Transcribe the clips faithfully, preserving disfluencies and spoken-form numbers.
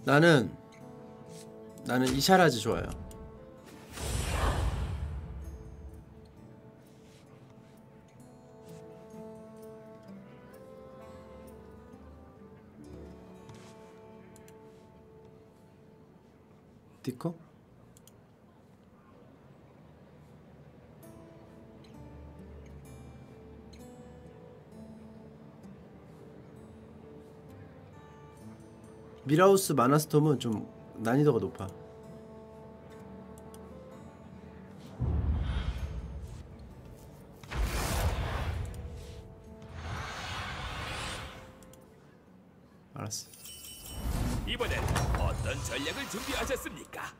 나는 나는 이샤라즈 좋아요. 디코? 미라우스 마나스톰은 좀 난이도가 높아. 알았어. 이번엔 어떤 전략을 준비하셨습니까?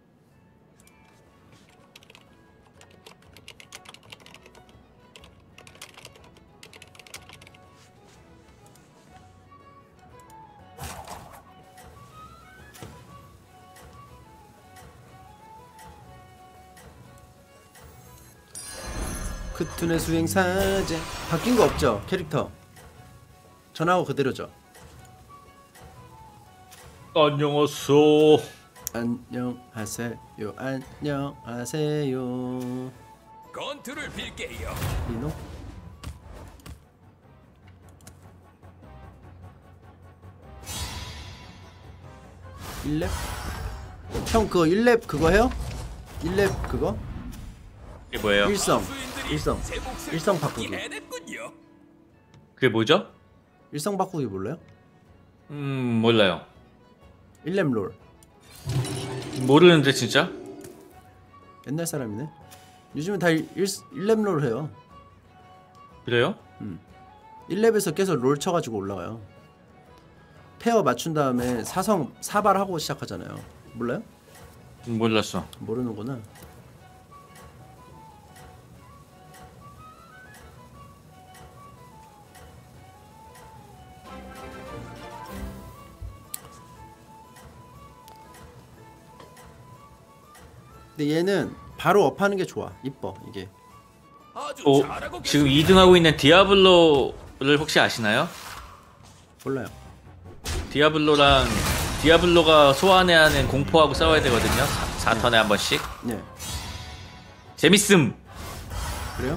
크툰의 수행사제 바뀐 거 없죠? 캐릭터 전하고 그대로죠? 안녕하세요. 안녕하세요. 안녕하세요. 건투를 빌게요. 리노? 일 렙? 형 그거 일 렙 그거 해요? 일 렙 그거? 그게 뭐예요? 일성 일성 일성 바꾸기. 그게 뭐죠? 일성 바꾸기 몰라요? 음 몰라요. 일 렙 롤. 모르는데 진짜? 옛날 사람이네. 요즘은 다 일 렙 롤 해요. 그래요? 음. 일 렙에서 계속 롤 쳐가지고 올라가요. 페어 맞춘 다음에 사성 사발하고 시작하잖아요. 몰라요? 몰랐어. 모르는구나. 근데 얘는 바로 업하는 게 좋아. 이뻐 이게. 어, 지금 이 등 하고 있는 디아블로를 혹시 아시나요? 몰라요. 디아블로랑 디아블로가 소환해야 하는 공포하고 싸워야 되거든요. 사 턴에 한 번씩. 네. 재밌음. 그래요?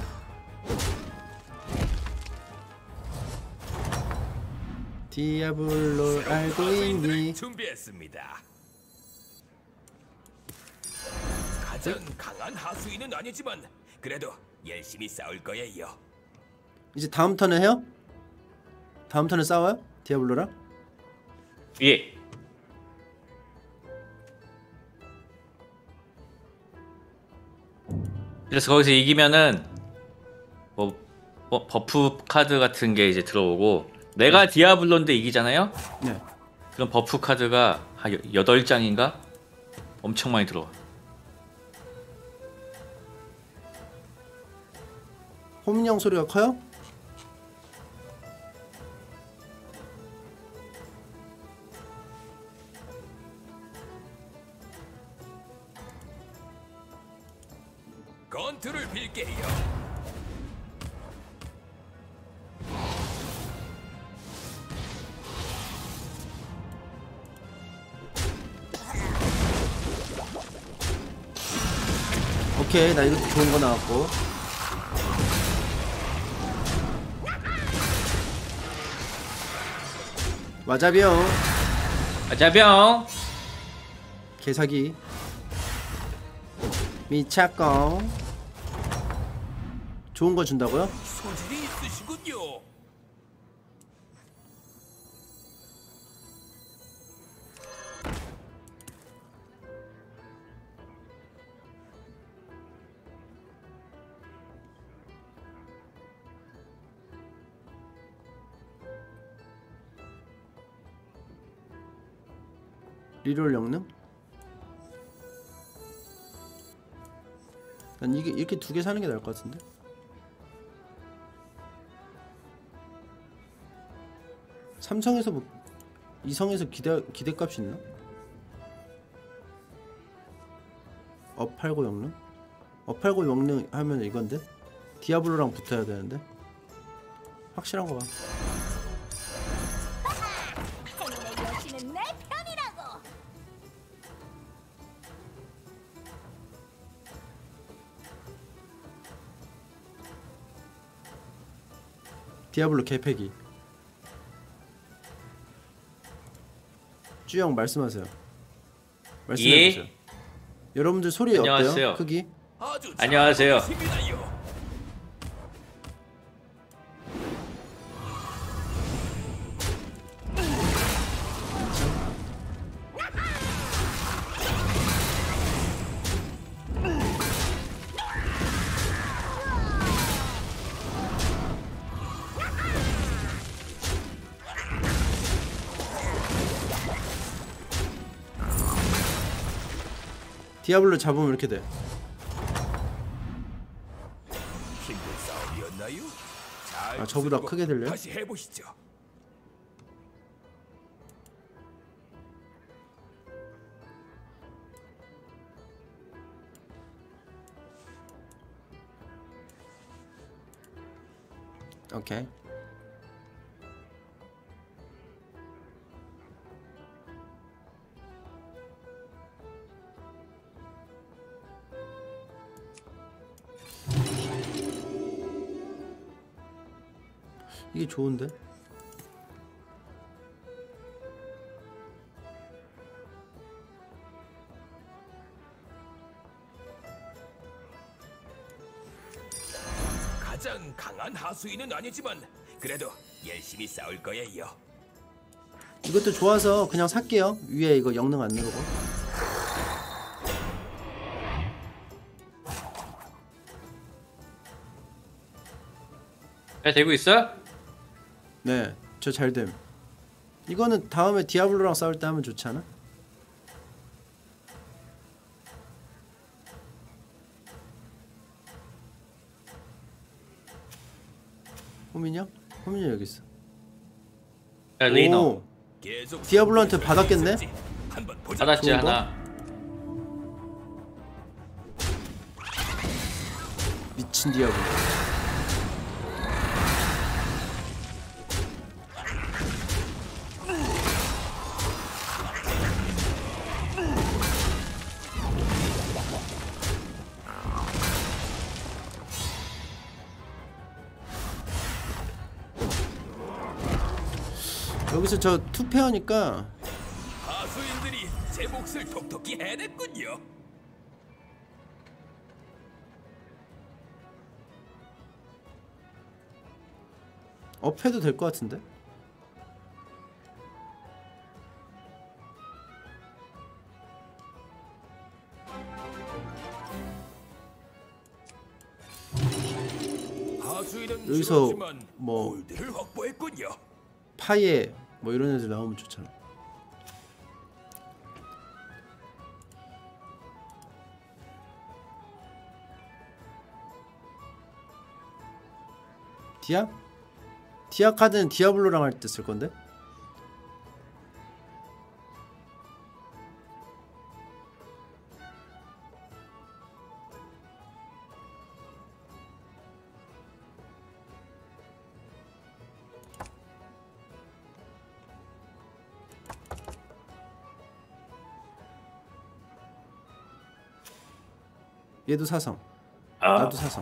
디아블로 알고 있니? 준비했습니다. 가장 강한 하수인은 아니지만 그래도 열심히 싸울 거예요. 이제 다음 턴에 해요? 다음 턴에 싸워요? 디아블로랑? 예. 그래서 거기서 이기면은 뭐, 뭐 버프 카드 같은 게 이제 들어오고 내가 디아블로인데 이기잖아요? 네. 그럼 버프 카드가 한 여덟 장인가? 엄청 많이 들어와. 호민형 소리가 커요? 건투를 빌게요. 오케이, 나 이것도 좋은 거 나왔고. 와자병. 아자병. 개사기. 미차꺼. 좋은 거 준다고요? 소질이 있으시군요. 리롤 영능? 난 이게 이렇게 두 개 사는 게 나을 것 같은데. 삼성에서 뭐 이성에서 기대 기대값이 있나? 업 팔고 영능? 업 팔고 영능 하면 이건데 디아블로랑 붙어야 되는데 확실한 거 봐. 행운의 여신은 내 편이라고. 디아블로 개패기. 쭈영 말씀하세요. 말씀해보세요. 예? 여러분들 소리 안녕하세요. 어때요? 크기? 아주 안녕하세요. 잘하십니다요. 디아블로 잡으면 이렇게 돼. 힘든 싸움이었나요? 잘 아, 저보다 쓰고 크게 들려요? 다시 해보시죠. 오케이. 이게 좋은데? 가장 강한 하수인은 아니지만 그래도 열심히 싸울 거예요. 이것도 좋아서 그냥 살게요. 위에 이거 영능 안 누르고. 잘 되고 있어? 네, 저 잘됨. 이거는 다음에 디아블로랑 싸울 때 하면 좋지 않아? 호민이 형? 호민이 형 여기 있어. 야, 레이너 오, 계속 디아블로한테 받았겠네? 한번 보자. 받았지 좋은 거? 하나. 미친 디아블로. 여기서 저 투페어니까 하수인들이 제 몫을 톡톡히 해냈군요. 업해도 될 것 같은데? 하수인은 여기서 줄었지만 뭐 골드를 확보했군요. 파이에 뭐 이런 애들 나오면 좋잖아. 디아? 디아 카드는 디아블로랑 할 때 쓸 건데? 얘도 사성. 나도 사성.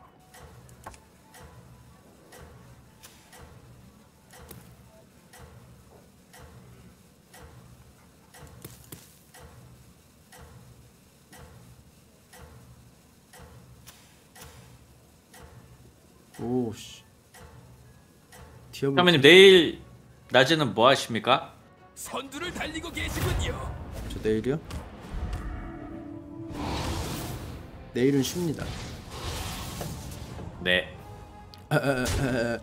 오씨. 디아블로. 형님 내일 낮에는 뭐 하십니까? 선두를 달리고 계시군요. 저 내일이요? 내일은 쉽니다. 네. 아, 아, 아, 아.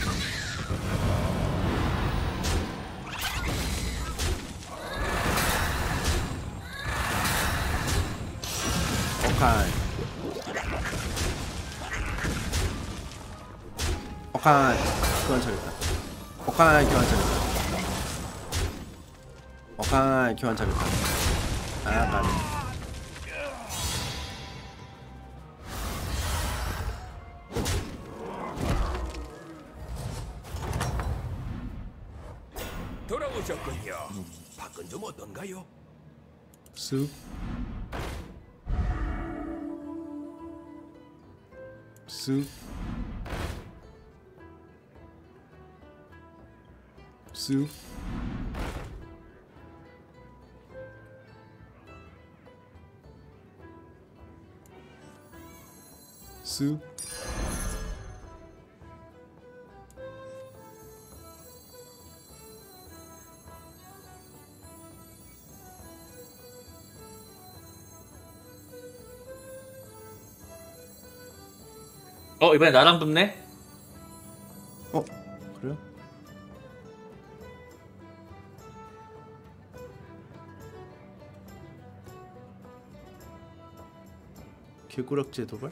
오카이. 오카이. 교환 차렸다. 오카이 교환 차렸다. 오카이 교환 차렸다. 아, 까비. 돌아오셨군요. 밖은 좀 어떤가요? 쓱. 쓱. 쑥. 쑥. 어 이번에 나랑 붙네? 어 그래요? 개구락제 도발?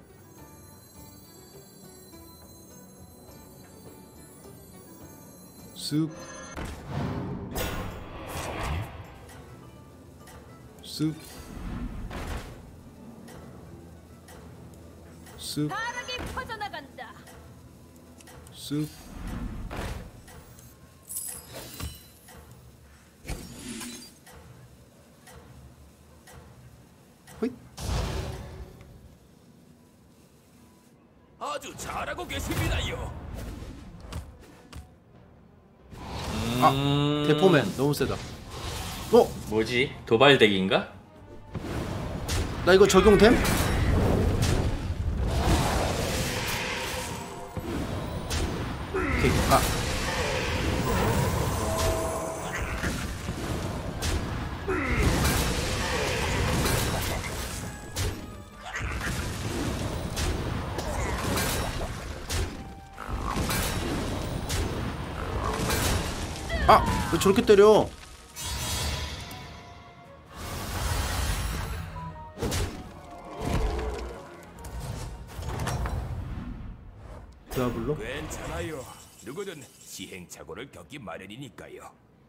쑥. 쑥. 쑥. 바람이 퍼져나간다. 쑥. 호잇. 아주 잘하고 계십니다요. 아, 음... 대포맨 너무 세다. 어? 뭐지? 도발덱인가? 나 이거 적용됨? 오케이. 아. 아! 왜 저렇게 때려? 디아블로? 괜찮아요. 누구든 시행착오를 겪기 마련이니까요.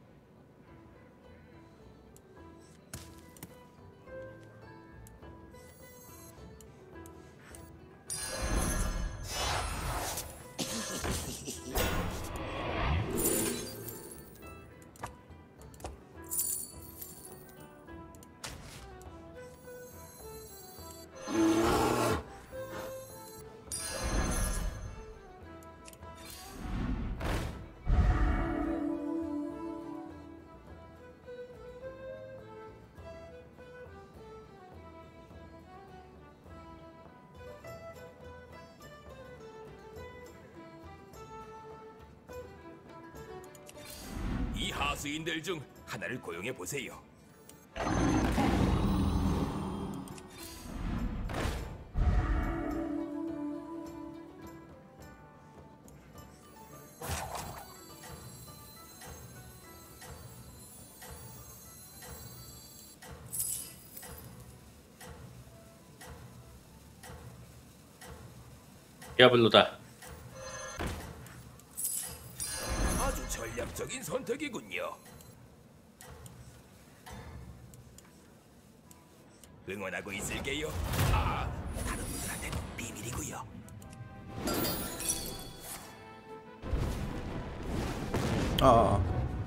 이 하수인들 중 하나를 고용해 보세요. 디아블로다. 아주 전략적인 선택이군요. 응원하고 있을게요. 아, 다른 분들한테는 비밀이고요. 아, 아, 아.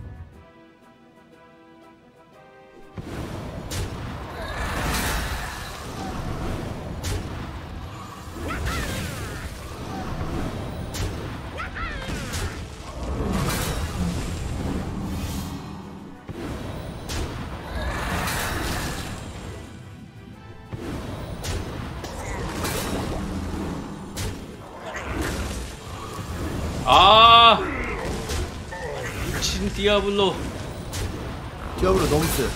아 미친 디아블로. 디아블로 너무 세.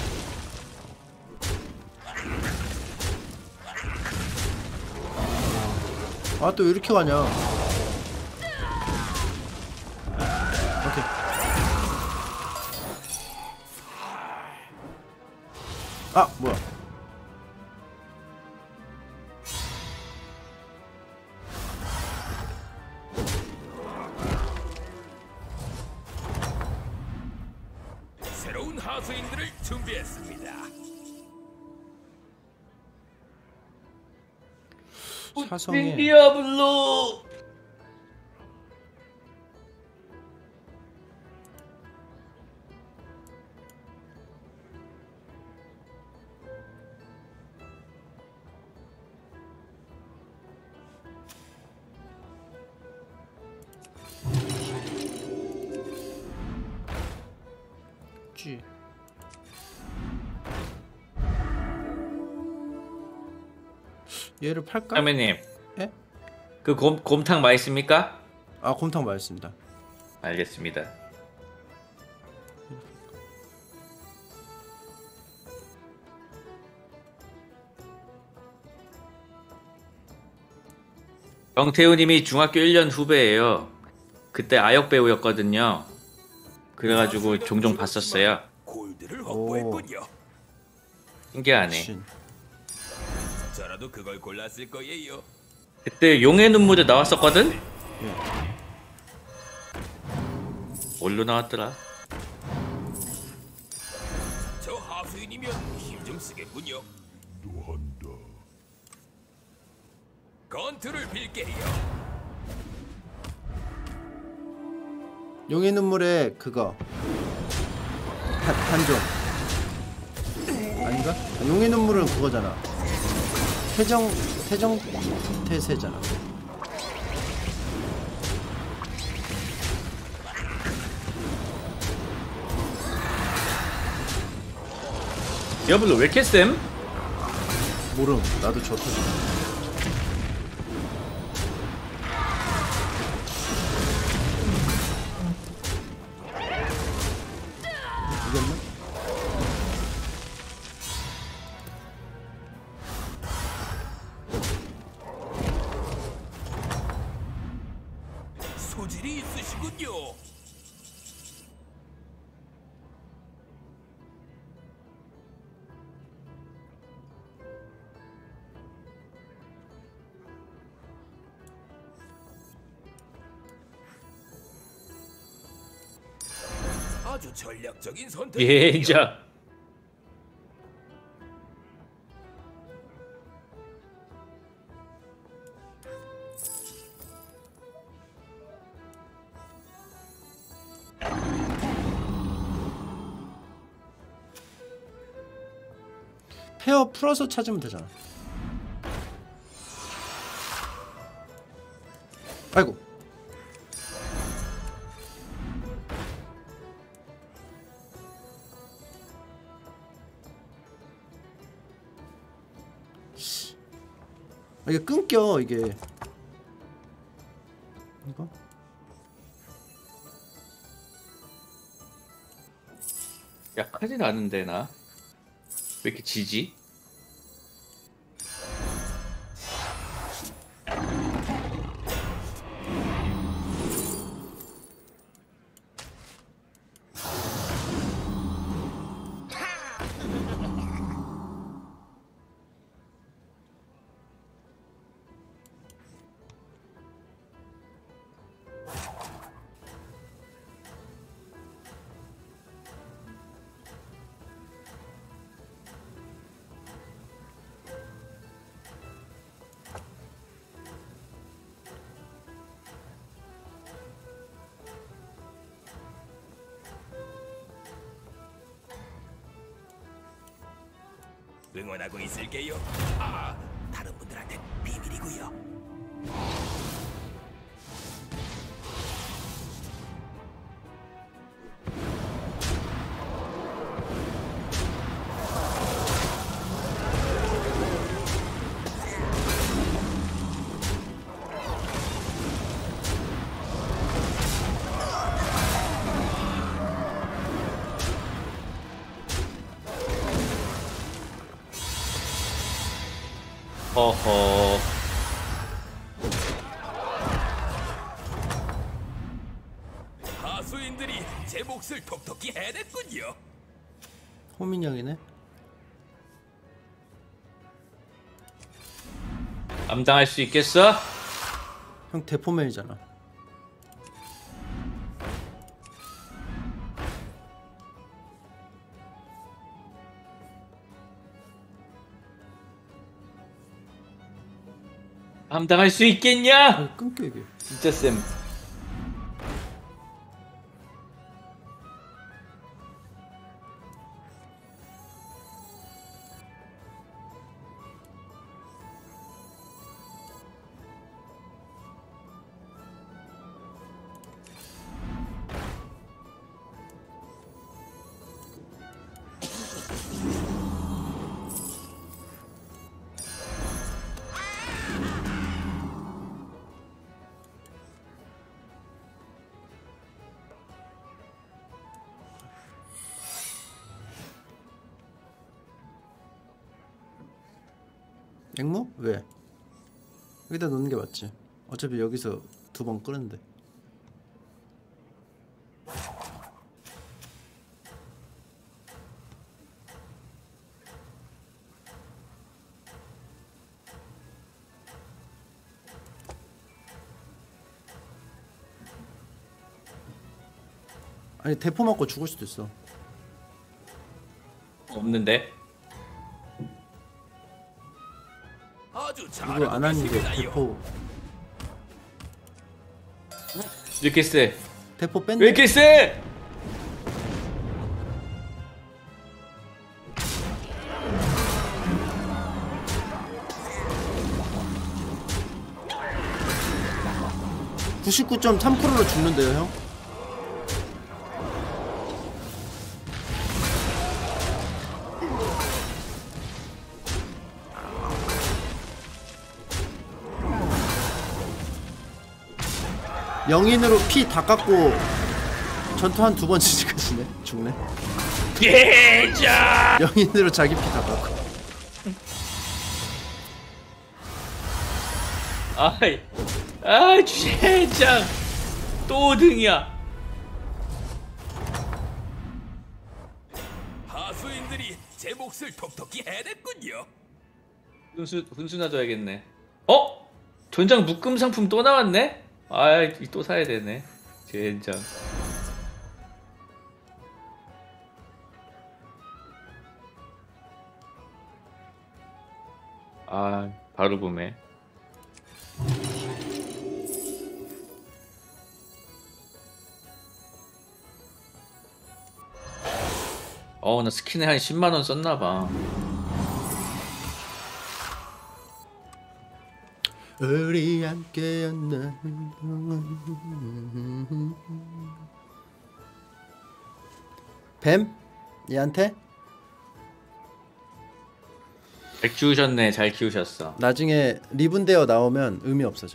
아, 또 왜 이렇게 가냐? 오케이. 아, 뭐야? 새로운 하수인들을 준비했습니다. 사성에 디아블로. 쉽지. 얘를 팔까? 상매님. 예? 그 곰, 곰탕 맛있습니까? 아 곰탕 맛있습니다. 알겠습니다. 정태우님이 중학교 일 년 후배예요. 그때 아역 배우였거든요. 그래가지고 종종 봤었어요. 골드를 확보했군요. 신기하네. 신. 저라도 그걸 골랐을 거예요. 그때 용의 눈물에 나왔었거든? 예. 뭘로 나왔더라? 저 하수인이면 힘 좀 쓰겠군요. 건투를 빌게요. 용의 눈물에 그거 한, 한종 아닌가? 아, 용의 눈물은 그거잖아. 태정 태정 태세잖아. 디아블로 왜 이렇게 쌤? 모름. 나도 저 터지. 이겼나? 소질이 있으시군요. 아주 전략적인 선택. 예자. 페어 풀어서 찾으면 되잖아. 아이고. 아, 이게 끊겨 이게. 이거? 약하진 않은데 나. 왜 이렇게 지지? 응원하고 있을게요. 아, 다른 분들한테 비밀이고요. 허허. 하수인들이 제 몫을 톡톡히 해냈군요. 호민형이네. 감당할 수 있겠어? 형 대포맨이잖아. 감당할 수 있겠냐? 아, 끊겨 이게. 진짜 쌤. 앵무? 왜? 여기다 놓는 게 맞지. 어차피 여기서 두 번 끄는데. 아니 대포 맞고 죽을 수도 있어. 없는데. 아주 이거 잘하고 안 하는데 계십니다요. 대포 왜 이렇게 세? 대포 왜 뺐네. 이렇게 세? 구십구 점 삼 퍼센트로 죽는데요, 형? 영인으로 피 다 깎고 전투 한 두 번 지지까지네. 죽네. 예자. 영인으로 자기 피 다 깎고. 아이, 아 젠장. 또 등이야. 하수인들이 제 몫을 톡톡히 해냈군요. 훈수 훈수 놔둬야겠네. 어? 전장 묶음 상품 또 나왔네? 아이 또 사야 되네. 젠장. 아 바로 구매. 어 나 스킨에 한 십만 원 썼나봐. 우리 함께였나. 뱀? 얘한테? 잘 키우셨네. 잘 키우셨어. 나중에 리븐데어 나오면 의미 없어져.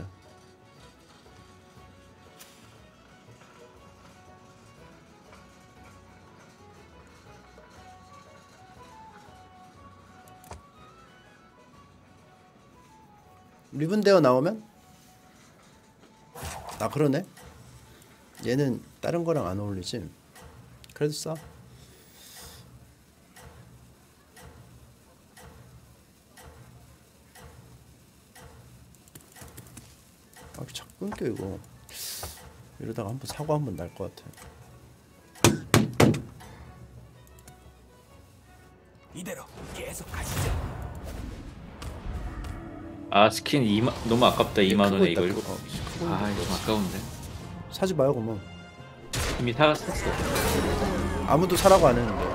리븐데어 나오면? 아 그러네. 얘는 다른 거랑 안 어울리지. 그래도 싸. 아 자꾸 끊겨 이거. 이러다가 한번 사고 한번 날 것 같아. 이대로 계속 가시죠. 아 스킨 이만 너무 아깝다. 이만 원에 이걸. 크고 있다, 크고. 어, 크고 있는 아 거. 이거 아까운데. 사지 마요 그러면. 이미 사 샀어. 아무도 사라고 안 했는데.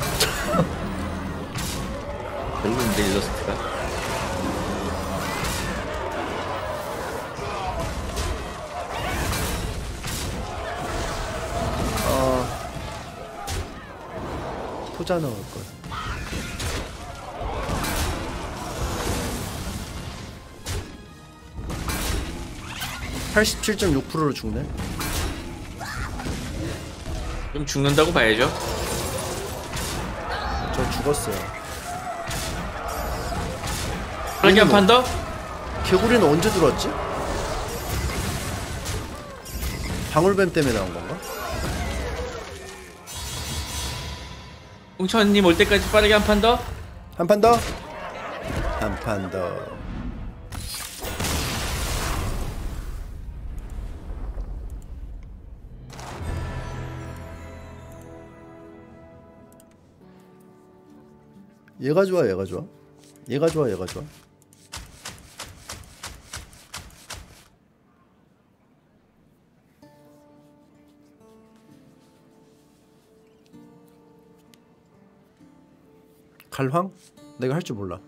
별로인데 일러스트가. 어 토자 넣을 걸. 팔십칠 점 육 퍼센트로 죽네. 좀 죽는다고 봐야죠. 저 죽었어요. 그러기 한 판 더? 개구리는 언제 들어왔지? 방울뱀 때문에 나온 건가? 홍천님 올 때까지 빠르게 한 판 더? 한 판 더? 한 판 더. 얘가 좋아, 얘가 좋아. 얘가 좋아, 얘가 좋아. 갈황? 내가 할 줄 몰라.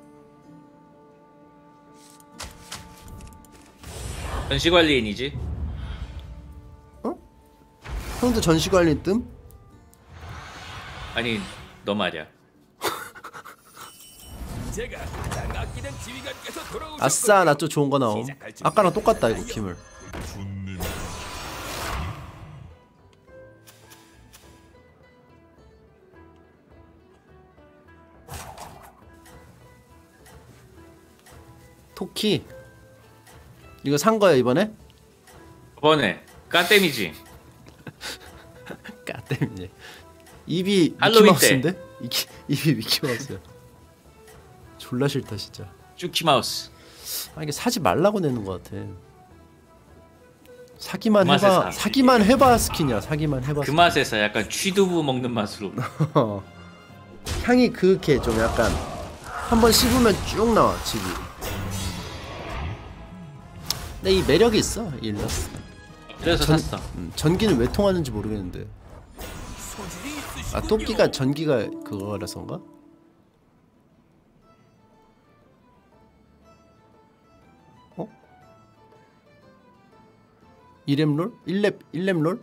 전시관리인이지. 어? 형도 전시관리 뜸? 아니 너 말이야. 제가 가장 아끼는 지휘관께서 돌아오셨군요. 아싸, 나 또 좋은 거 나옴. 아까랑 똑같다 이거 김을. 토끼. 이거 산 거야 이번에? 이번에 까땜이지. 까땜이네. 입이 할로윈 미키마우스인데? 입이, 입이 미키마우스야. 졸라 싫다 진짜. 쭈키마우스. 아 이게 사지 말라고 내는 것 같아. 사기만 그 맛에 해봐. 사. 사기만 해봐 스킨이야. 사기만 해봐. 그 맛에서 약간 취두부 먹는 맛으로. 향이 그렇게 좀 약간 한번 씹으면 쭉 나와 집이. 근데 이 매력이 있어 일러스. 그래서 전- 샀어. 음, 전기는 왜 통하는지 모르겠는데. 소질이 있으시군요. 아 토끼가 전기가 그거라서인가? 어? 이렘 롤? 일렙 일렙 롤?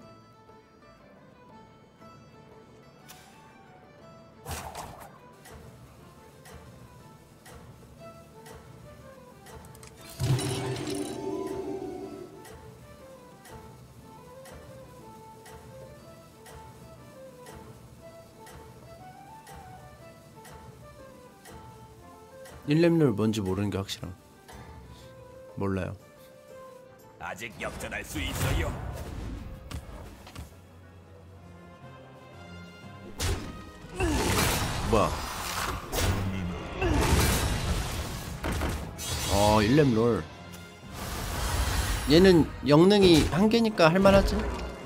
일렙 롤 뭔지 모르는 게 확실함. 몰라요. 아직 역전할 수 있어요. 뭐야? 어 일렙 롤. 얘는 영능이 한 개니까 할만하지?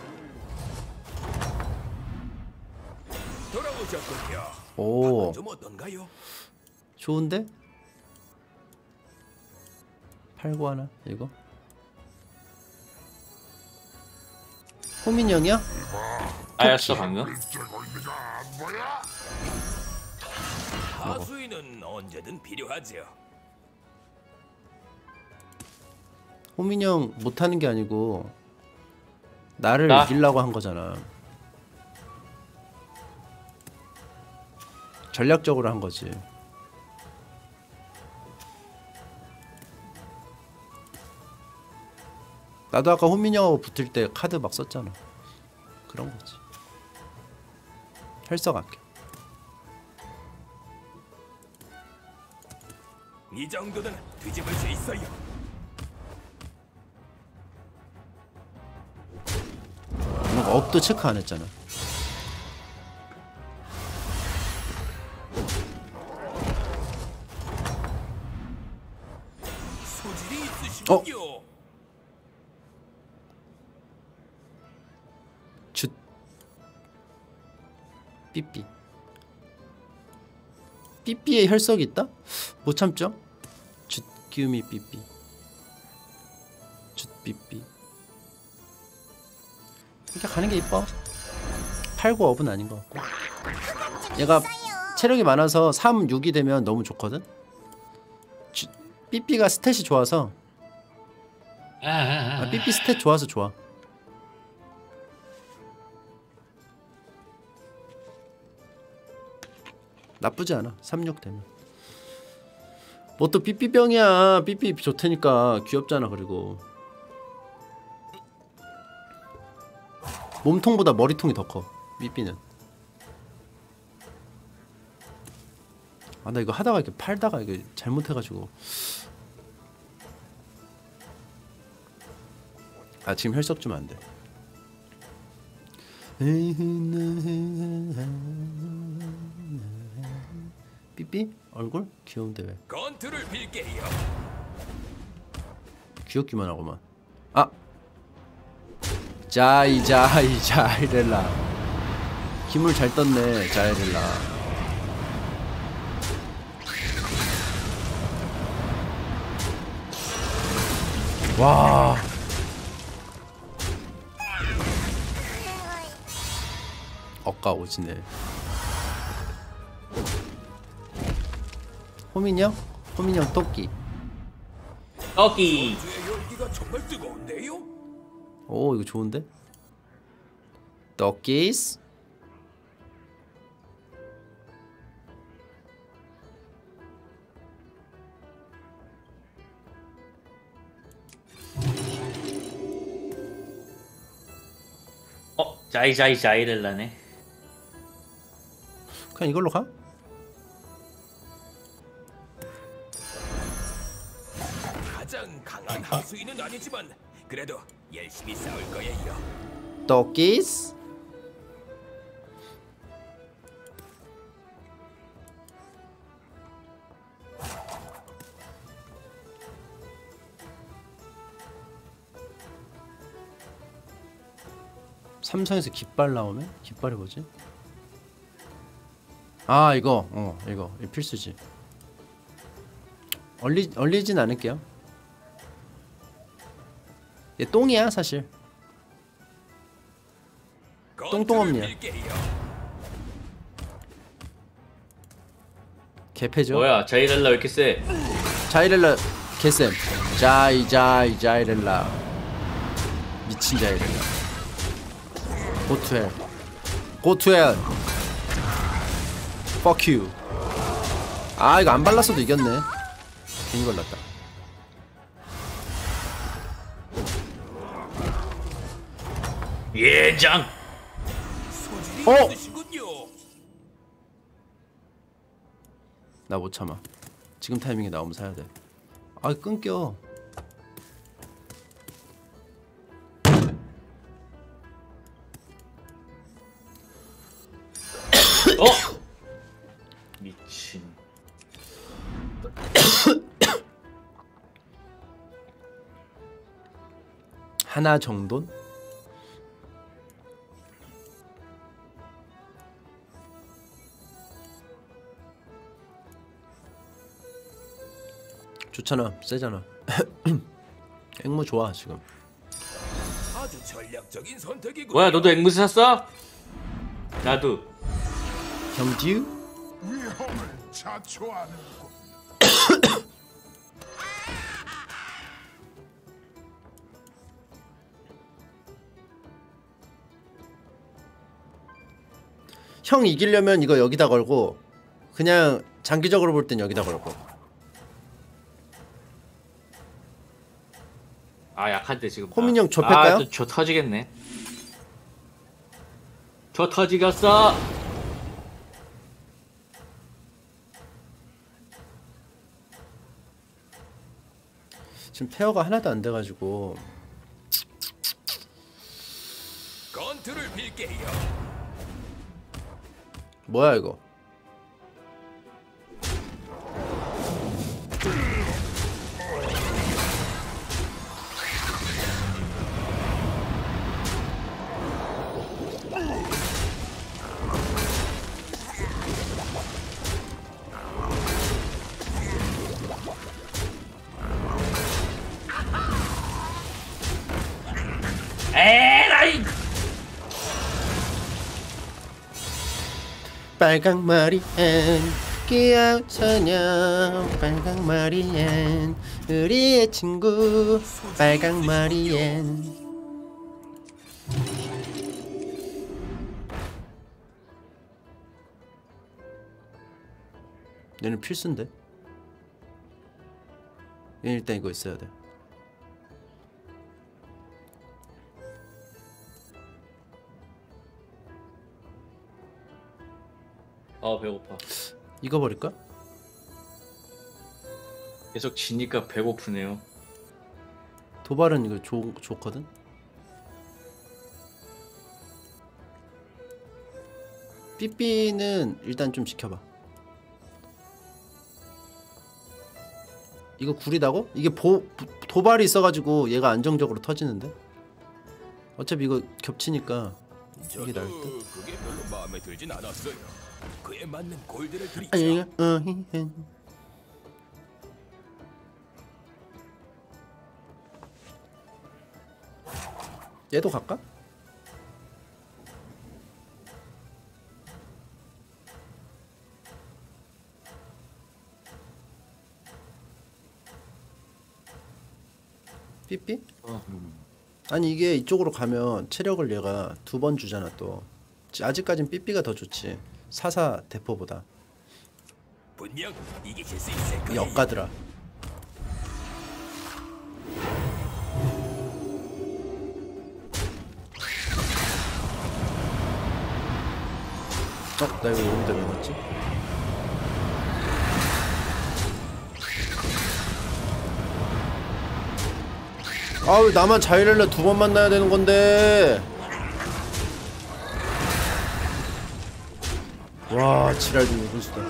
돌아오셨군요. 오 밥은 좀 어떤가요? 좋은데? 팔고 하나 이거? 호민형이야? 아였어 방금? 하수인은 언제든 필요하죠. 호민형 못하는 게 아니고 나를 나? 이기려고 한 거잖아. 전략적으로 한 거지. 나도 아까 호민형하고 붙을 때 카드 막 썼잖아. 그런 거지. 혈석 아껴. 이 정도는 뒤집을 수 있어요. 이런 거 업도 체크 안 했잖아. 소질이 있으시군요. 쯧. 삐삐. 삐삐에 혈석이 있다? 못 참죠? 쯧 기우미 삐삐. 쯧 삐삐. 이렇게 가는 게 이뻐. 팔고 업은 아닌 것 같고. 얘가 체력이 많아서 삼, 육이 되면 너무 좋거든? 쯧, 삐삐가 스탯이 좋아서 아, 삐삐 스탯 좋아서 좋아. 나쁘지 않아. 삼, 육 되면. 뭐 또 삐삐병이야. 삐삐 좋다니까. 귀엽잖아. 그리고 몸통보다 머리통이 더 커. 삐삐는. 아 나 이거 하다가 이렇게 팔다가 이게 잘못해가지고. 아 지금 혈석 주면 안 돼. 삐삐? 얼굴? 귀여운데 왜? 건투를 빌게요. 귀엽기만 하고만. 아! 자이 자이 자이렐라. 기물 잘 떴네. 자이렐라. 와. 억까 오지네. 호민형? 호민형 토끼. 떡이. 주의 열기가 정말 뜨거운데요? 오 이거 좋은데? 토끼스. 어 자이자이 자이렐라네. 그냥 이걸로 가? 아니지만 그래도 열심히 싸울 거예요. 토끼스. 삼성에서 깃발 나오면? 깃발이 뭐지? 아 이거 어 이거 이거 필수지. 얼리 얼리진 않을게요. 얘 똥이야 사실. 똥똥엄니야. 개패죠. 뭐야 자이렐라 왜 이렇게 세? 자이렐라 개쌤. 자이 자이 자이렐라. 미친 자이렐라. 고투엘 고투엘 Fuck you. 아 이거 안 발랐어도 이겼네. 괜히 걸렸다. 예장. 어? 나 못 참아. 지금 타이밍에 나오면 사야 돼. 아 끊겨. 어? 미친. 하나 정돈? 좋잖아. 세잖아. 앵무 좋아 지금. 아주 전략적인 선택이고. 뭐야 너도 앵무새 샀어? 나도. 경지우? 위험을 자초하는군. 형 이기려면 이거 여기다 걸고 그냥 장기적으로 볼 땐 여기다 걸고. 아 약한데 지금. 호민 형 저 뺄까요? 아, 저 터지겠네. 저 터지겠어. 지금 페어가 하나도 안 돼가지고. 건투를 빌게요. 뭐야 이거? 에라이. 빨강머리엔 귀여운 소녀 빨강머리엔 우리의 친구 빨강머리엔. 얘는 필수인데. 얘는 일단 이거 있어야 돼. 아 배고파. 이거 버릴까? 계속 지니까 배고프네요. 도발은 이거 좋, 좋거든? 삐삐는 일단 좀 지켜봐. 이거 구리다고? 이게 보, 도발이 있어가지고 얘가 안정적으로 터지는데? 어차피 이거 겹치니까 이게 나을 듯? 그게 별로 마음에 들진 않았어요. 그에 맞는 골드를 드리죠. 아니, 어, 히, 히. 얘도 갈까? 삐삐? 어. 아니 이게 이쪽으로 가면 체력을 얘가 두 번 주잖아 또. 아직까진 삐삐가 더 좋지. 사사 대포보다. 분명 이기실 수 있을 거예요. 역가더라. 어? 나 이거 여기다 왜 넣었지? 아 왜 나만 자이렐라 두 번 만나야 되는 건데. 와 지랄도 무분수다.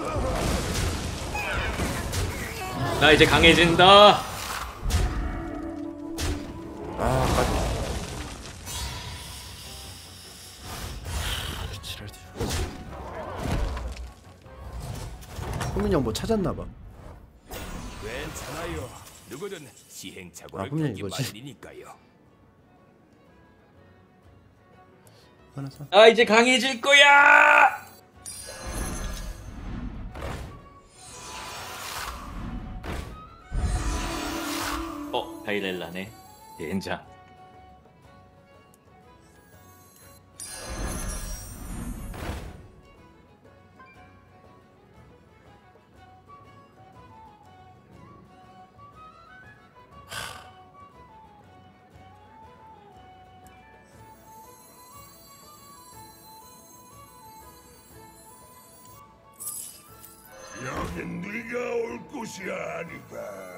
나 이제 강해진다. 아 까비. 지랄도. 호민이 형 뭐 찾았나봐. 괜찮아요. 누구든 아, 시행착오를 분명히 겪기 이거지. 마련이니까요. 하나 사. 나 이제 강해질 거야. 어, 바이렐라네. 젠장. 여긴 네가 올 곳이 아니다.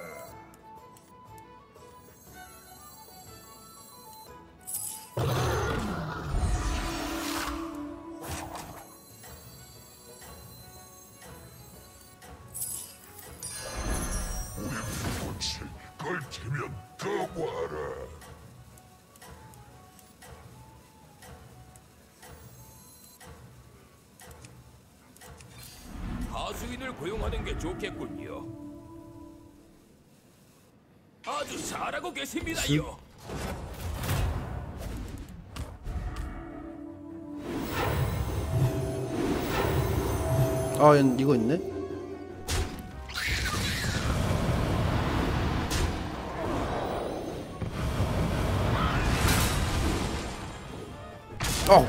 우리 꽃을 걸치면 더 와라. 하수인을 고용하는 게 좋겠군요. 아주 잘하고 계십니다요. 아 얘 이거 있네. 어.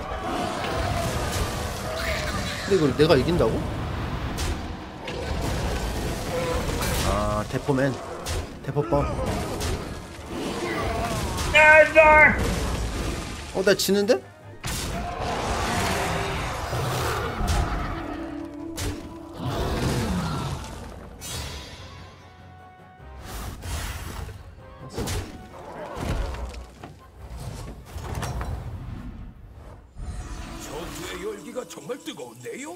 근데 이걸 내가 이긴다고? 아 대포맨 대포뻥. 어 나 지는데? 전투의 열기가 정말 뜨거운데요?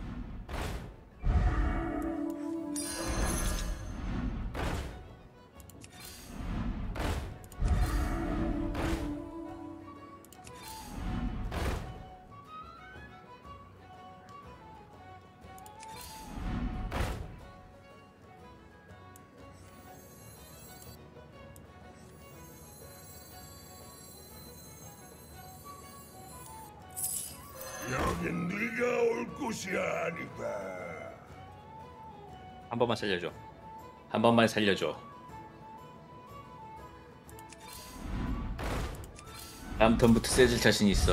여긴 네가 올 곳이 아니다. 한 번만 살려줘. 한 번만 살려줘. 다음 턴부터 세질 자신 있어.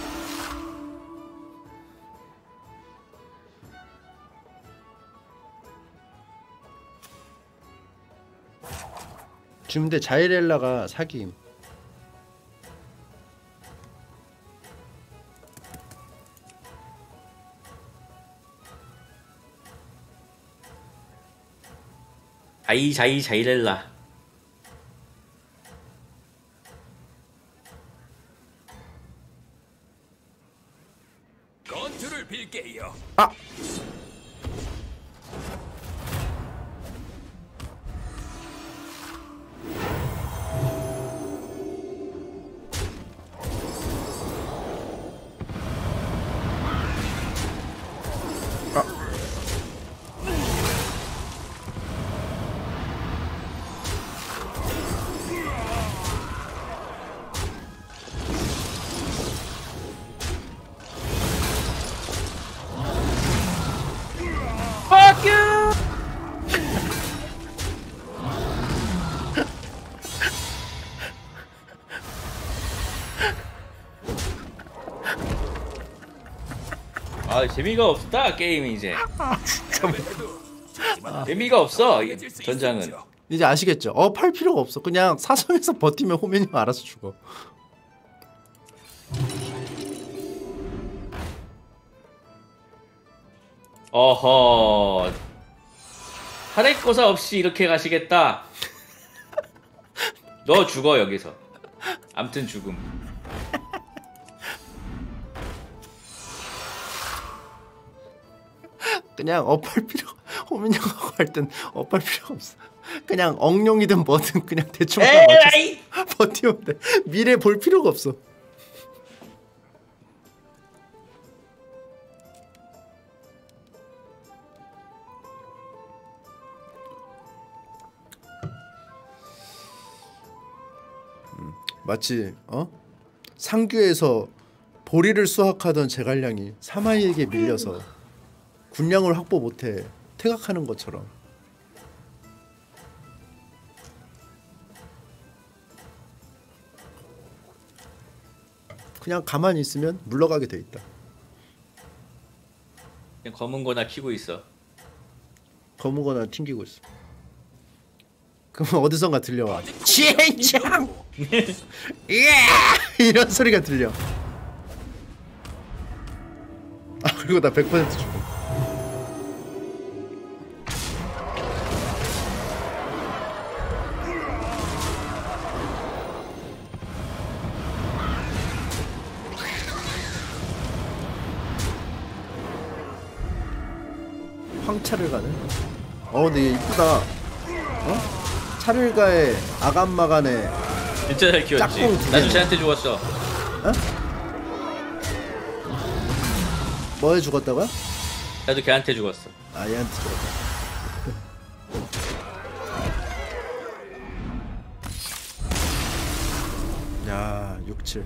지금 근데 자이렐라가 사기임. 자이 자이 자이렐라. 건투를 빌게요. 아! Fuck you! 아 재미가 없다 게임이 이제. 재미가 없어 이 전장은. 이제 아시겠죠? 어 팔 필요가 없어. 그냥 사선에서 버티면 호면이 알아서 죽어. 어허. 할애꼬사 없이 이렇게 가시겠다. 너 죽어 여기서. 암튼 죽음. 그냥 업할 필요 호민형하고 할 땐 업할 필요가 없어. 그냥 엉룡이든 뭐든 그냥 대충 하나 에이! 맞춰서 버티면 돼. 미래 볼 필요가 없어. 음, 마치 어? 상규에서 보리를 수확하던 제갈량이 사마이에게 밀려서 군량을 확보 못해 퇴각하는 것처럼. 그냥 가만히 있으면 물러가게 돼 있다. 그냥 검은 거나 키고 있어. 거무거나 튕기고 있어. 그럼 어디선가 들려와. 진장! 예! 이런 소리가 들려. 아 그리고 나 백 퍼센트 죽어. 황차를 가네. 어 근데 얘 이쁘다. 어? 차를가의 아간마간의 진짜 잘 키웠지. 짝꿍 두 나도 개네. 쟤한테 죽었어. 뭐에 죽었다고요? 나도 걔한테 죽었어. 아 얘한테 죽었다. 야 육, 칠.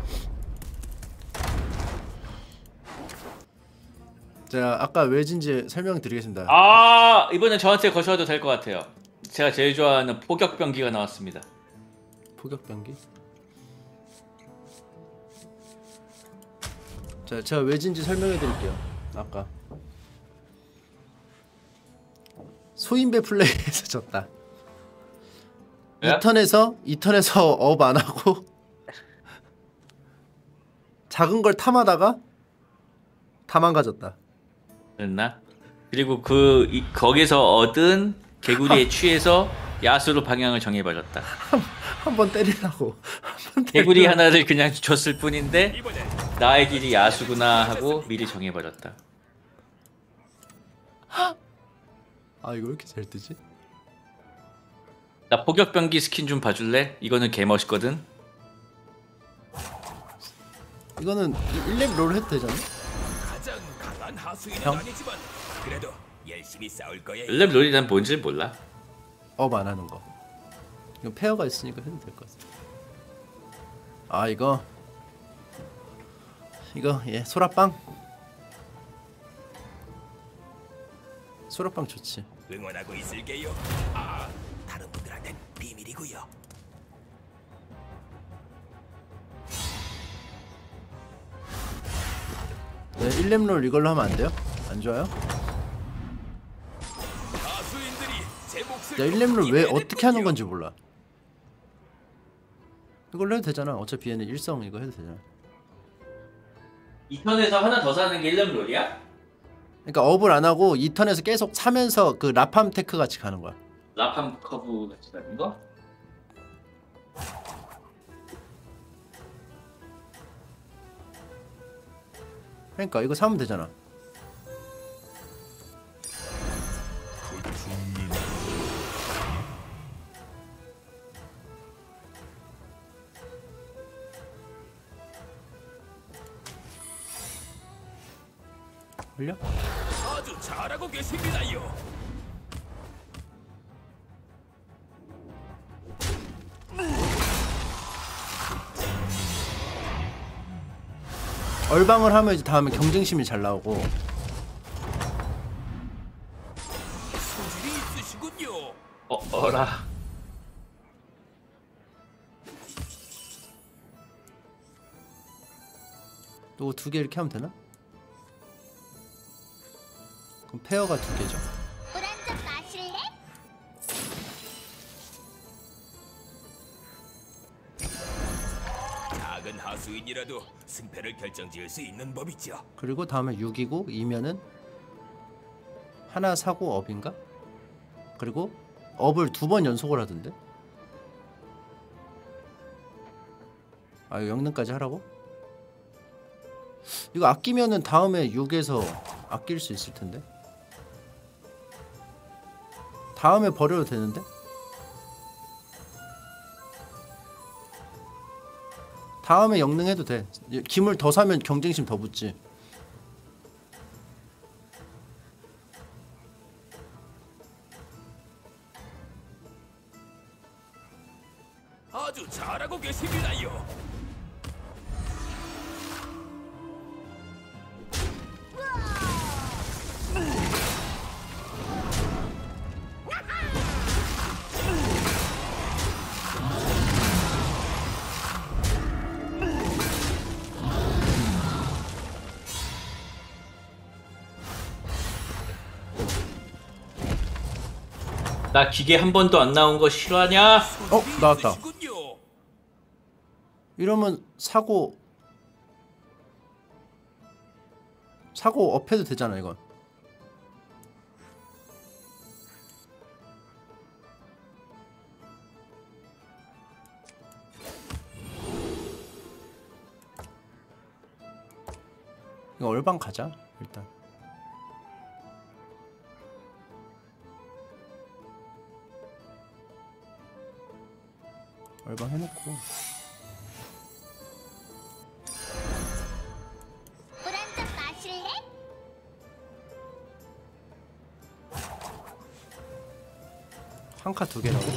자 아까 왜진지 설명드리겠습니다. 아 이번엔 저한테 거셔도 될 것 같아요. 제가 제일 좋아하는 포격병기가 나왔습니다. 포격병기? 자 제가 왜진지 설명해드릴게요. 아까 소인배 플레이에서 졌다. 예? 이 턴에서 이 턴에서 업 안하고 작은 걸 탐하다가 다 망가졌다. 그랬나? 그리고 그 이, 거기서 얻은 개구리에 취해서 야수로 방향을 정해버렸다. 한 번 때리려고 한번 개구리 때리려고. 하나를 그냥 줬을 뿐인데 이번엔 나의 길이 야수구나 하고 미리 정해버렸다. 아 이거 왜 이렇게 잘 뜨지? 나 포격병기 스킨 좀 봐줄래? 이거는 개 멋있거든. 이거는 일 렙 롤 해도 되잖아. 가장 강한 하수인은 형? 아니지만 그래도 열심히 싸울 거야. 일렙 롤이 난 뭔지 몰라. 업 안 하는 거. 이거 페어가 있으니까 해도 될 것 같아. 아 이거 이거 예 소라빵. 소라빵 좋지. 응원하고 있을게요. 아, 다른 분들한텐 비밀이고요. 네, 일 렙 롤 이걸로 하면 안 돼요? 안 좋아요? 하수인들이 제 몫을 야 일 렙 롤 왜 이겨낼 어떻게 하는 뿐이요. 건지 몰라. 이걸로 해도 되잖아. 어차피 얘는 일성 이거 해도 되잖아. 이 턴에서 하나 더 사는 게 일렙 롤이야? 그러니까 업을 안 하고 이 턴에서 계속 사면서 그 라팜 테크 같이 가는 거야. 라팜 커브 같이 다는 거? 그러니까 이거 사면 되잖아. 걸려? 아주 잘하고 계십니다요. 얼방을 하면 이제 다음에 경쟁심이 잘 나오고. 소질이 있으시군요. 어 어라. 또 두 개 이렇게 하면 되나? 그럼 페어가 두 개죠. 물 한 잔 마실래? 작은 하수인이라도 승패를 결정지을 수 있는 법이죠. 그리고 다음에 육이고 이면은 하나 사고 업인가? 그리고 업을 두 번 연속을 하던데? 아 이거 영능까지 하라고? 이거 아끼면은 다음에 육에서 아낄 수 있을 텐데. 다음에 버려도 되는데? 다음에 영능해도 돼. 김을 더 사면 경쟁심 더 붙지. 아주 잘하고 계십니다요. 나 기계 한 번도 안 나온 거 싫어하냐? 어 나왔다. 있으시군요. 이러면 사고 사고 업해도 되잖아 이건. 이거 얼방 가자 일단. 얼방 해놓고. 물 한 잔 마실래? 한 카 두 개라고?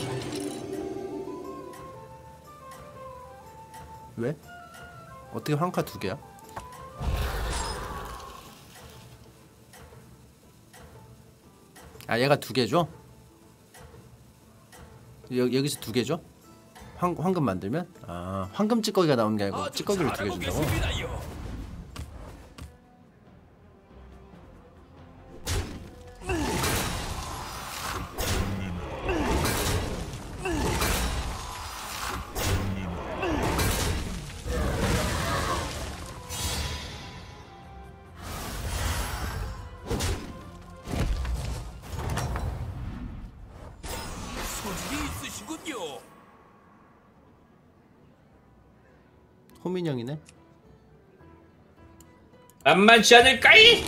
왜? 어떻게 한 카 두 개야? 아 얘가 두 개 줘? 여, 여기서 두 개 줘? 황, 황금 만들면? 아 황금 찌꺼기가 나오는 게 아니고 아주 찌꺼기를 두 개 잘하고 준다고? 계십니다요. 소질이 있으시군요. 호민형이네? 만만치 않을까이?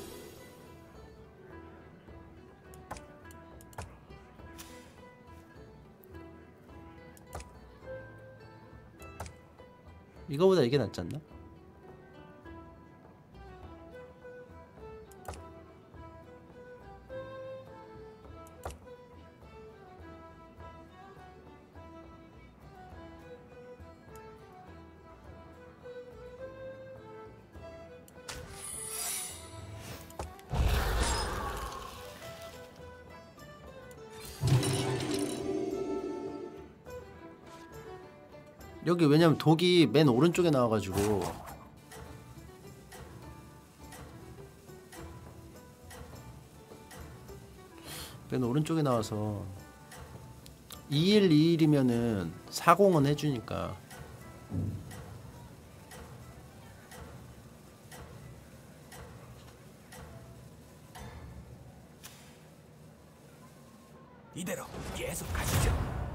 이거보다 이게 낫지 않나? 여기 왜냐면 독이 맨 오른쪽에 나와가지고 맨 오른쪽에 나와서 이일이일이면은 사공은 해주니까. 이대로 계속 가시죠.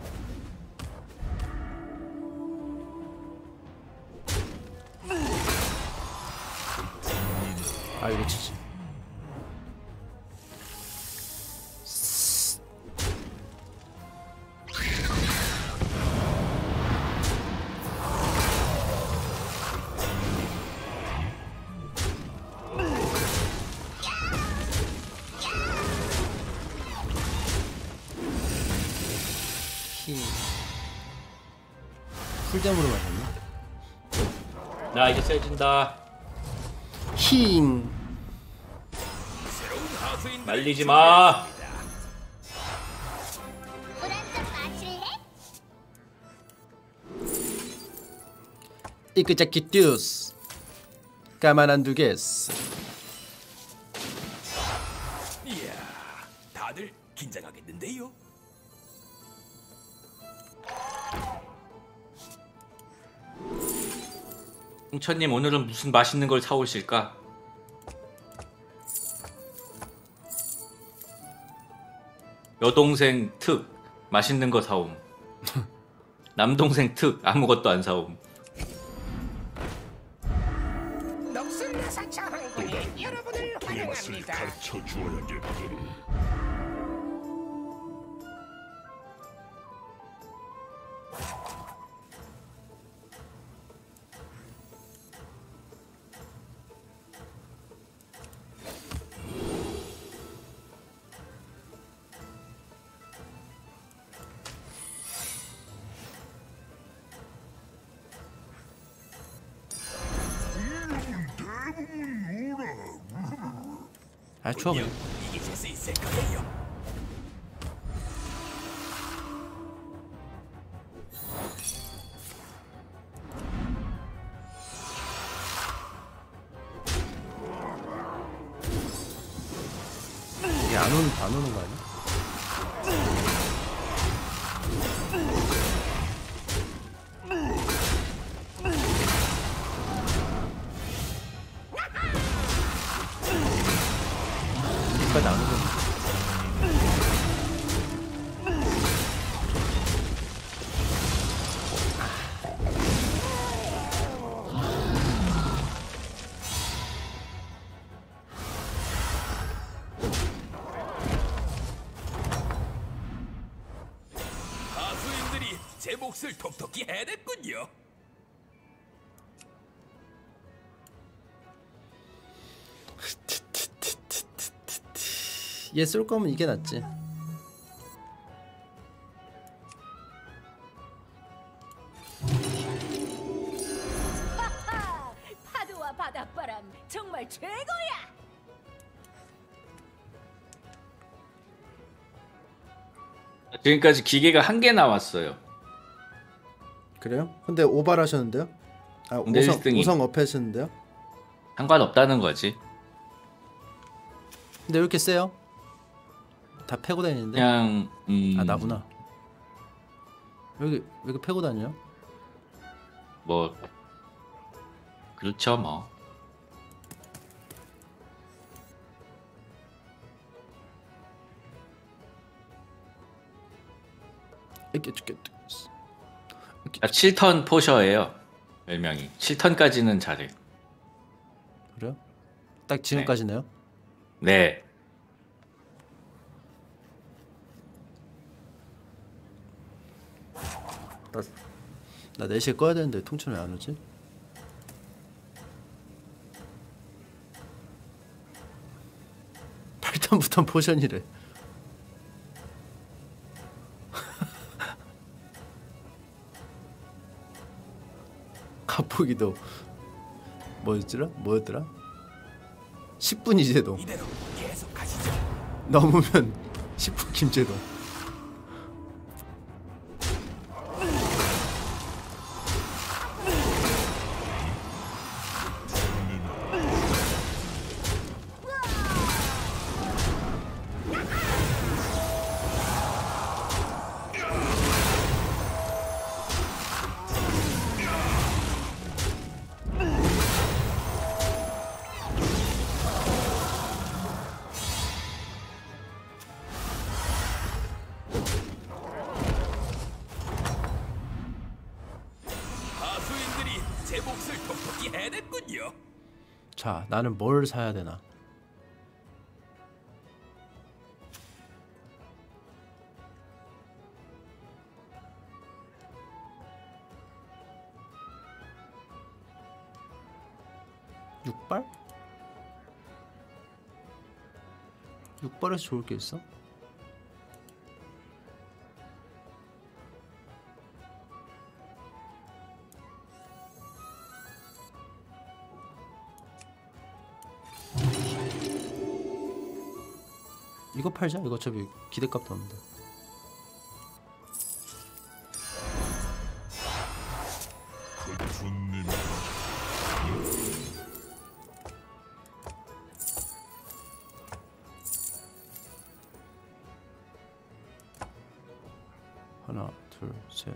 아 이거 치지. 히. 풀댐으로 맞았네. 나 이제 세진다. 힝. 새로운 하수인 말리지 마. 물 한 잔 마실래? 이끄자키 듀스. 가만 안 두겠어. 이야, 다들 긴장하겠는데요. 홍천님 오늘은 무슨 맛있는 걸 사오실까? 여동생 특 맛있는 거 사옴. 남동생 특 아무것도 안 사옴. 가르쳐 주어야겠군. 아 추워 그냥. 이길 수 있을 거예요. 이게 안 오는 안 오는 거 아니야? 여기까지 안 오는. 하수인들이 제 몫을 톡톡히 해냈군요. 얘 쓸 거면 이게 낫지. 하하! 파도와 바닷바람 정말 최고야. 지금까지 기계가 한 개 나왔어요. 그래요? 근데 오발하셨는데요? 아 근데 오성 일 등이. 오성 업하셨는데요? 상관없다는 거지. 근데 왜 이렇게 세요? 다 패고 다니는데? 그냥 음, 아 나구나. 여기 왜 이렇게 패고 다녀요? 뭐 그렇죠 뭐. 이렇게 이렇게 아, 칠 턴 포셔예요. 별명이 칠 턴까지는 잘해. 그래요? 딱 지금까지네요? 네. 나, 나 네 시에 꺼야 되는데 통째로 왜 안 오지? 팔 턴부터 포션이래. 갑보기도 뭐였더라? 뭐였더라? 십 분 이제도 이대로 계속 가시죠. 넘으면 십 분 김제도. 하수인들이 제 몫을 톡톡히 해냈군요. 자, 나는 뭘 사야 되나? 육발? 육발에서 좋을 게 있어? 이거 팔자. 이거 어차피 기대값도 없는데. 손님 하나, 둘, 셋.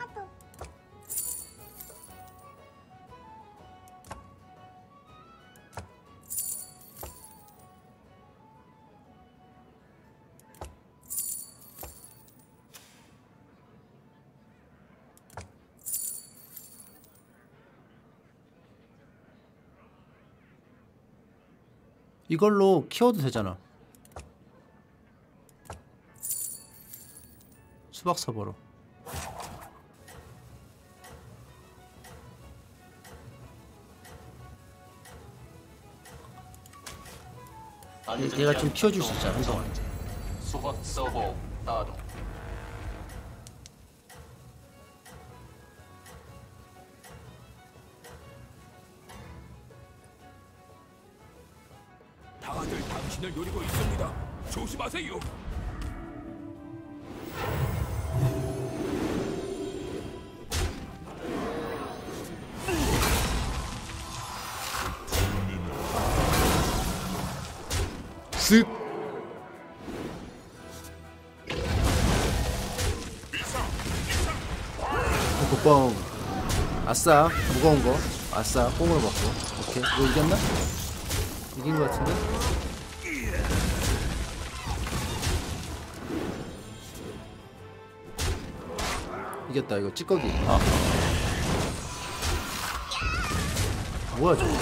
이걸로 키워도 되잖아. 수박 서버로. 얘, 얘가 좀 키워줄 수 있잖아 한동안. 수박 서버 따로. 다들 당신을 노리고 있습니다. 조심하세요. 쓱. 뽕. 아싸 무거운 거. 아싸 뽕을 먹고. 오케이 이거 이겼나? 이긴 거 같은데? 이겼다 이거 찌꺼기. 아. 뭐야 저거?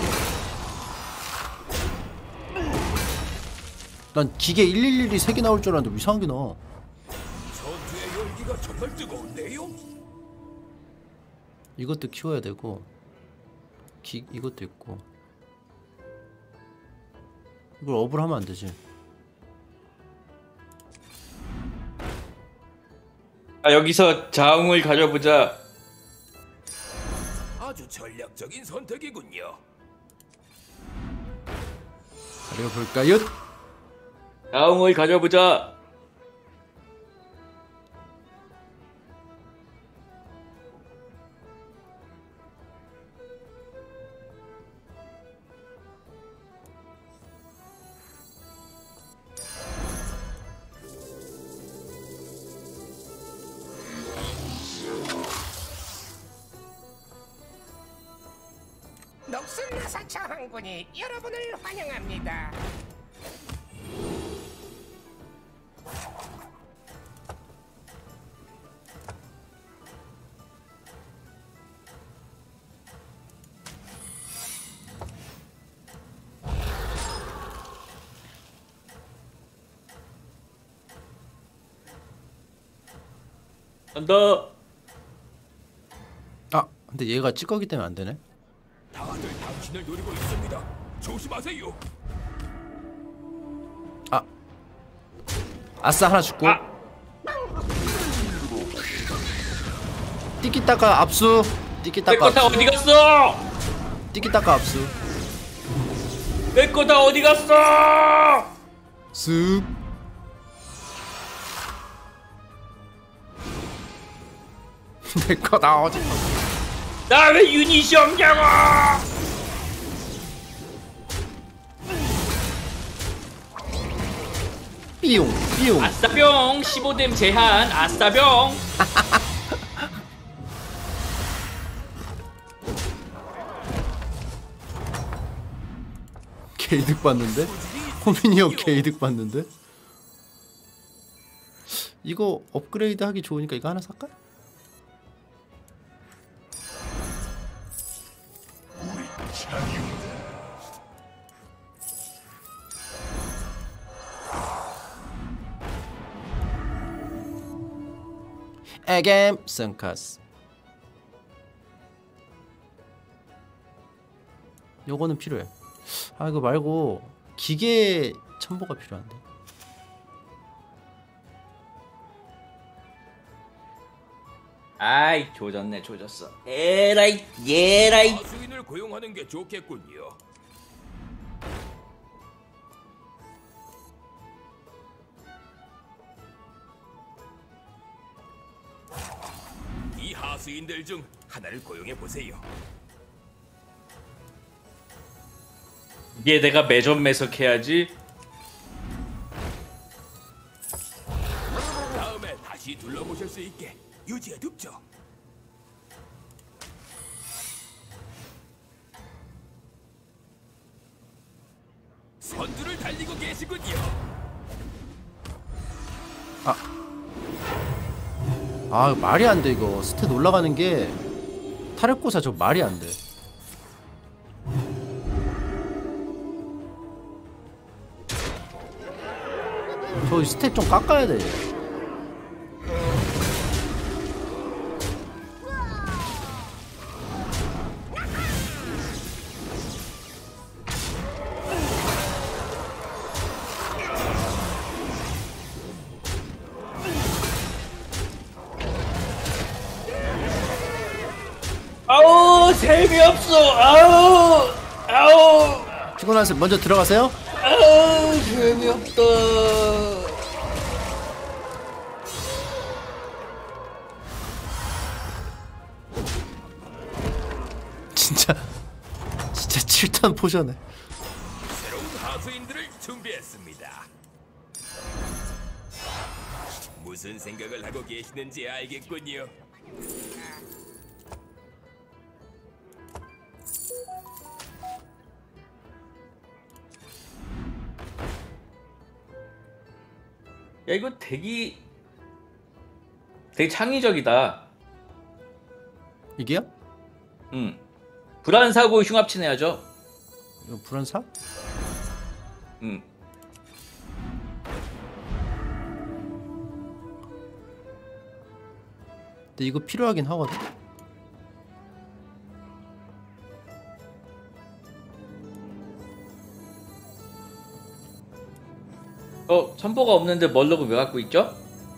난 기계 일일일이 세 개 나올 줄 알았는데 이상한 게 나와. 전투의 열기가 정말 뜨거운데요? 이것도 키워야 되고 기 이것도 있고 이걸 업을 하면 안 되지. 아 여기서 자웅을 가져보자. 아주 전략적인 선택이군요. 가려볼까요? 자웅을 가져보자. 녹슨나사 저항군이 여러분을 환영합니다. 간다. 아 근데 얘가 찌꺼기 때문에 안 되네. 다들 당신을 노리고 있습니다. 조심하세요. 아 아싸 하나 죽고. 아. 띠끼따까 압수. 띠끼따까 내 거 다 압수. 어디 갔어? 띠끼따까 압수. 내 거 다 어디 갔어? 쓱. 내 거 다 어디? 나 왜 유닛이 없냐고? 삐용 삐용. 아싸병 십오 댐 제한. 아싸병. 개이득 봤는데? 호민이 형 개이득 봤는데? 이거 업그레이드 하기 좋으니까 이거 하나 살까? 에겜 선카스. 요거는 필요해. 아 이거 말고 기계 첨보가 필요한데. 아이 조졌네 조졌어. 에라이 예라이. 하수인을 고용하는 게 좋겠군요. 이 하수인들 중 하나를 고용해 보세요. 이게 내가 매점매석해야지. 다음에 다시 둘러보실 수 있게 유지해 둡죠. 선두를 달리고 계시군요. 아 말이 안 돼 이거. 스탯 올라가는 게 타력고사 저 말이 안 돼. 저 스탯 좀 깎아야 돼. 재미없어. 아우 아우 피곤하세요. 먼저 들어가세요. 아우 재미없다. 진짜 진짜 칠 탄 포션에. 새로운 하수인들을 준비했습니다. 무슨 생각을 하고 계시는지 알겠군요. 야 이거 되게 되게 창의적이다. 이게요? 응. 불안사고 흉합치내야죠. 이거 불안사? 응. 근데 이거 필요하긴 하거든. 어 첨보가 없는데 멀럭은 왜 갖고 있죠?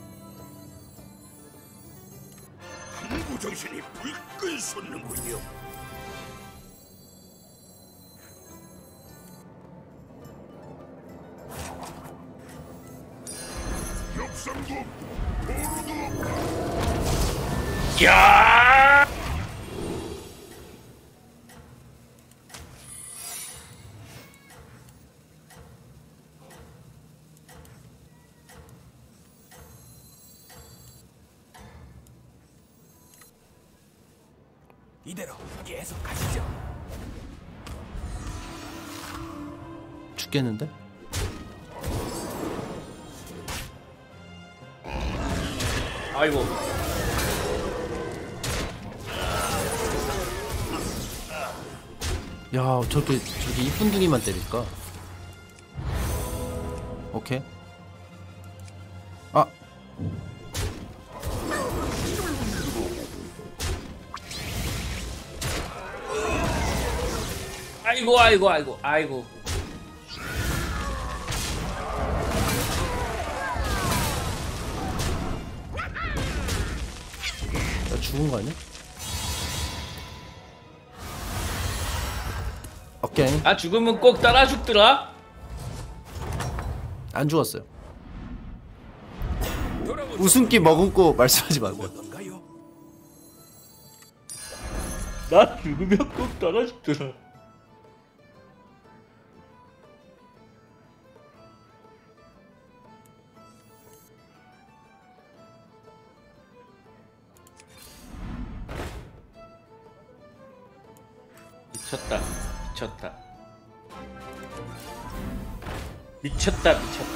한구 정신이 불끈 솟는군요. 엽산도 도루도 야! 이대로 계속 가시죠. 죽겠는데? 아이고. 야, 저렇게 저렇게 이쁜 둥이만 때릴까? 오케이. 아, 아이고 아이고 아이고 아이고. 나 죽은 거 아니야? 오케이. 아 죽으면 꼭 따라 죽더라. 안 죽었어요. 돌아오죠. 웃음기 머금고 말씀하지 말고. 어떤가요? 나 죽으면 꼭 따라 죽더라. 미쳤다 미쳤다 미쳤다 미쳤다.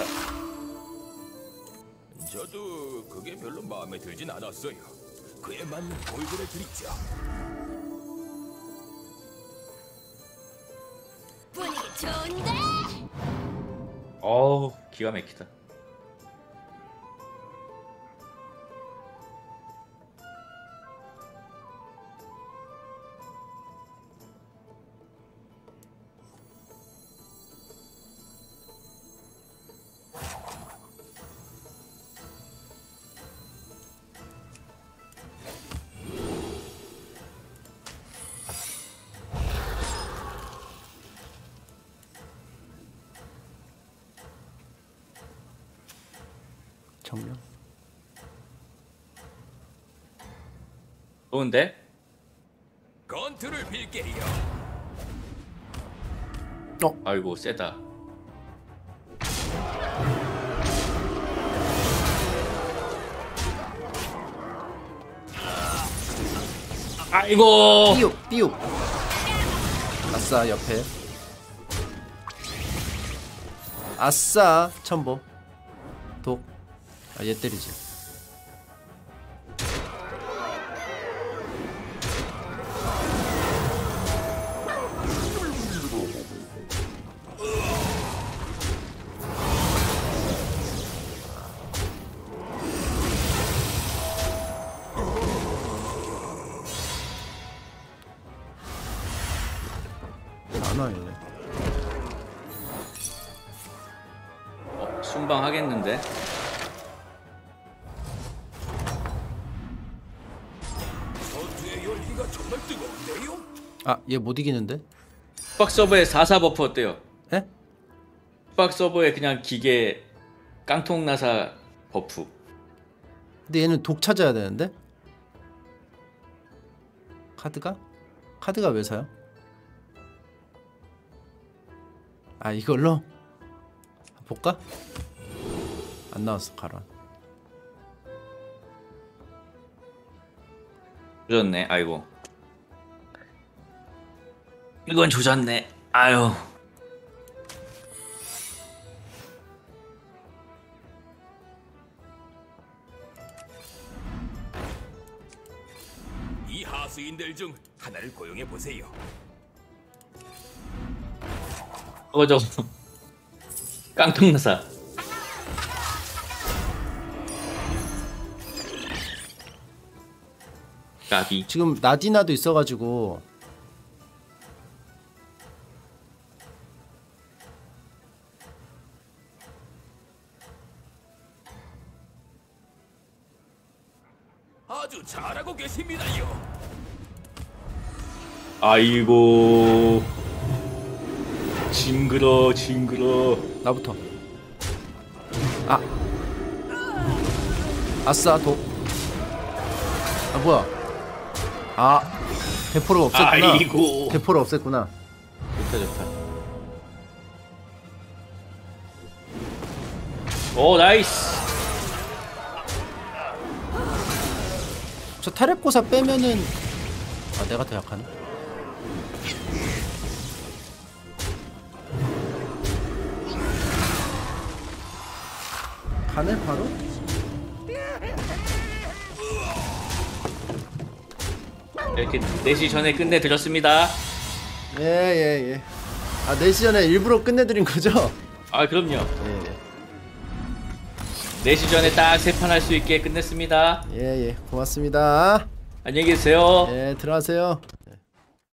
저도 그게 별로 마음에 들진 않았어요. 그에 맞는 골드를 드리죠. 분위기 좋은데? 어우 기가 막히다. 정면. 좋은데? 건투를 빌게요. 아이고 세다. 아이고 삐욱 삐욱. 아싸 옆에. 아싸 첨보. 독. 아 얘 때리지. 안 와요 얘. 어, 순방하겠는데? 전투의 열기가 정말 뜨거운데요? 아, 얘 못 이기는데? 숙박 서버에 사사 버프 어때요? 에? 숙박 서버에 그냥 기계 깡통 나사 버프. 근데 얘는 독 찾아야 되는데? 카드가? 카드가 왜 사요? 아, 이걸로? 볼까? 안 나왔어, 가라. 조졌네. 아이고. 이건 조졌네. 아유. 이 하수인들 중 하나를 고용해 보세요. 어, 저 깡통 나사. 까비. 지금 나디나도 있어가지고 아주 잘하고 계십니다요. 아이고. 징그러 징그러. 나부터. 아, 아싸 독. 아, 뭐야? 아, 대포를 없앴구나. 아이고. 대포를 없앴구나. 좋다 좋다. 오 나이스. 저 타렙고사 빼면은 아, 내가 더 약하네. 가네 바로? 이렇게 네 시 전에 끝내드렸습니다. 예예 예. 아, 네 시 전에 일부러 끝내드린 거죠? 아 그럼요. 예 네 시 전에 딱 세 판 할 수 있게 끝냈습니다. 예, 예. 고맙습니다. 안녕히 계세요. 예, 들어가세요.